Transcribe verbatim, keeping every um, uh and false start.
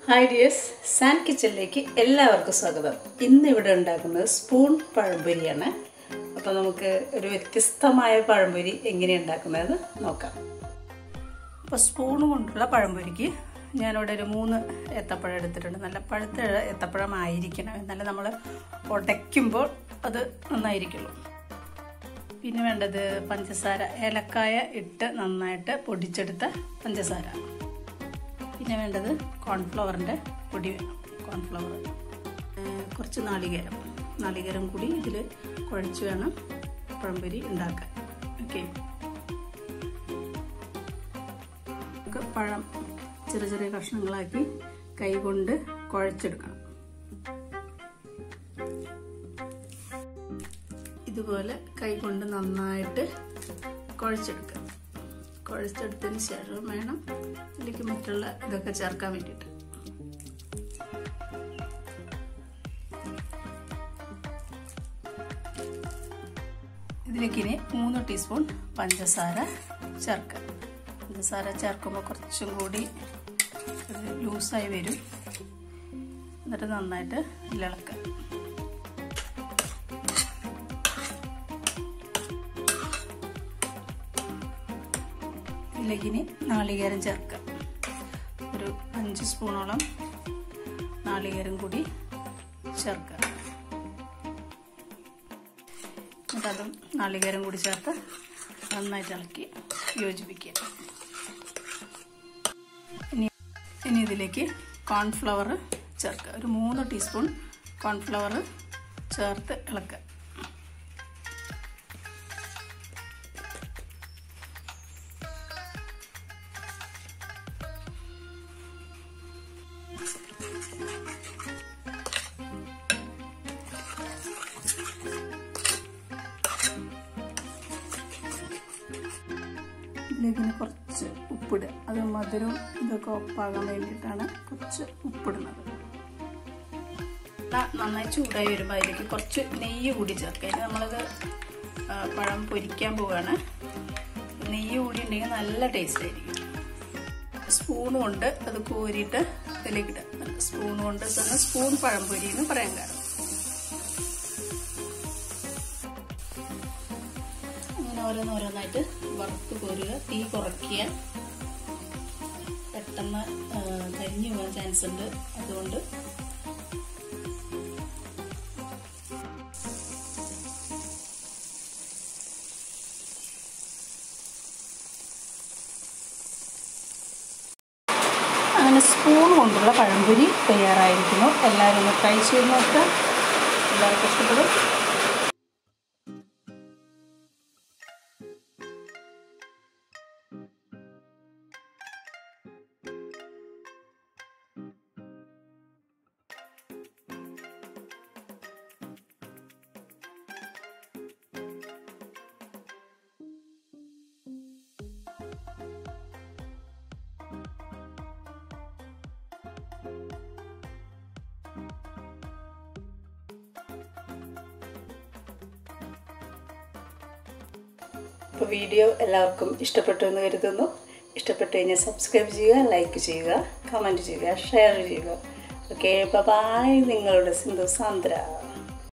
Hi dears, San കിച്ചണിലേക്ക് എല്ലാവർക്കും സ്വാഗതം. ഇന്ന് ഇവിടെ ഉണ്ടാക്കുന്നത് സ്പൂൺ പഴംപൊരിയാണ്. അപ്പോൾ നമുക്ക് ഒരു വ്യത്യസ്തമായ പഴംപൊരി എങ്ങനെയാണ് ഉണ്ടാക്കുന്നതെന്ന് നോക്കാം. അപ്പോൾ സ്പൂൺ കൊണ്ടുള്ള പഴംപൊരിക്ക് ഞാനിവിടെ ഒരു മൂന്ന് ഏത്തപ്പഴം എടുത്തിട്ടുണ്ട്. നല്ല പഴുത്ത ഏത്തപ്പഴമായിരിക്കണം, എന്നാലും നമ്മൾ ഉടയ്ക്കുമ്പോൾ അത് നന്നായിരിക്കുള്ളൂ. പിന്നെ വേണ്ടത് പഞ്ചസാര, ഏലക്കായ ഇട്ട് നന്നായിട്ട് പൊടിച്ചെടുത്ത പഞ്ചസാര. പിന്നെ വേണ്ടത് കോൺഫ്ലവറിൻ്റെ പൊടി വേണം, കോൺഫ്ലവർ. കുറച്ച് നാളികേരം നാളികേരം കൂടി ഇതിൽ കുഴച്ച് വേണം പഴംപൊരി ഉണ്ടാക്കാൻ. ഓക്കെ, നമുക്ക് പഴം ചെറിയ ചെറിയ കഷ്ണങ്ങളാക്കി കൈ കൊണ്ട് കുഴച്ചെടുക്കണം. ഇതുപോലെ കൈ കൊണ്ട് നന്നായിട്ട് കുഴച്ചെടുക്കുക. കുഴച്ചെടുത്തതിന് ശേഷം വേണം ഇതിലേക്ക് മറ്റുള്ള ഇതൊക്കെ ചേർക്കാൻ വേണ്ടിയിട്ട്. ഇതിലേക്ക് ഇനി മൂന്ന് ടീസ്പൂൺ പഞ്ചസാര ചേർക്കുക. പഞ്ചസാര ചേർക്കുമ്പോൾ കുറച്ചും കൂടി ലൂസായി വരും. എന്നിട്ട് നന്നായിട്ട് ഇളക്കുക. ഇതിലേക്ക് ഇനി നാളികേരം ചേർക്കുക. ഒരു അഞ്ച് സ്പൂണോളം നാളികേരം കൂടി ചേർക്കുക. എന്നിട്ടതും നാളികേരം കൂടി ചേർത്ത് നന്നായിട്ട് ഇളക്കി യോജിപ്പിക്കുക. ഇനി ഇനി ഇതിലേക്ക് കോൺഫ്ലവർ ചേർക്കുക. ഒരു മൂന്ന് ടീസ്പൂൺ കോൺഫ്ലവർ ചേർത്ത് ഇളക്കുക. ഇതിലേക്ക് കുറച്ച് ഉപ്പിടുക. അത് മധുരവും ഇതൊക്കെ ഒപ്പാകാൻ വേണ്ടിയിട്ടാണ് കുറച്ച് ഉപ്പിടുന്നത്. നന്നായി ചൂടായി വരുമ്പോൾ അതിലേക്ക് കുറച്ച് നെയ്യ് കൂടി ചേർക്കുക. അതിന് നമ്മളത് പഴം പൊരിക്കാൻ പോവുകയാണ്. നെയ്യ് കൂടി ഉണ്ടെങ്കിൽ നല്ല ടേസ്റ്റ് ആയിരിക്കും. സ്പൂൺ കൊണ്ട് അത് കോരിയിട്ട് ഇതിലേക്ക് ഇടുക. സ്പൂൺ കൊണ്ട് തന്നെ സ്പൂൺ പഴംപൊരി എന്ന് പറയാൻ കാരണം അങ്ങനെ ഓരോന്നോരോന്നായിട്ട് വറുത്ത് കോരുക. തീ കുറയ്ക്കുക, പെട്ടെന്ന് കരിഞ്ഞു പോകാൻ ചാൻസ് ഉണ്ട്. അതുകൊണ്ട് അങ്ങനെ സ്പൂൺ കൊണ്ടുള്ള പഴംപൊരി തയ്യാറായിരിക്കുന്നു. എല്ലാവരും ഒന്ന് ട്രൈ ചെയ്ത് നോക്കുക. എല്ലാവർക്കും ഇഷ്ടപ്പെടും. അപ്പോൾ വീഡിയോ എല്ലാവർക്കും ഇഷ്ടപ്പെട്ടു എന്ന് കരുതുന്നു. ഇഷ്ടപ്പെട്ടു കഴിഞ്ഞാൽ സബ്സ്ക്രൈബ് ചെയ്യുക, ലൈക്ക് ചെയ്യുക, കമൻറ്റ് ചെയ്യുക, ഷെയർ ചെയ്യുക. Okay, bye. നിങ്ങളുടെ സിന്ധു സാന്ദ്ര.